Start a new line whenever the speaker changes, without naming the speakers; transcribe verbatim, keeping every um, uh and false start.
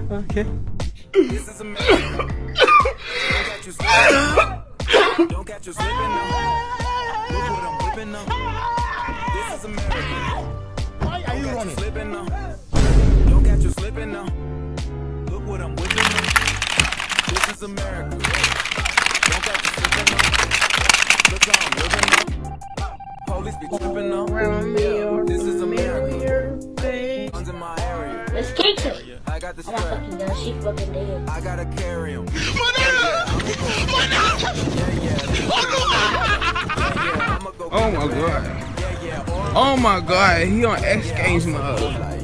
Okay.
This is America. Don't catch you slipping. Don't catch you slipping now. Look what I'm whipping now. This is America.
Why are you running?
Slipping now. Don't catch you slipping now. Look what I'm whipping now. This is America. Don't catch you slipping now. Look how I'm living now. Police be tripping now. Yeah, this is America. Guns in my area.
Let's kick it.
I got the
I got
strap.
fucking gun. She fucking dead.
I gotta carry him.
Oh my god. Oh my god, he on X Games mode.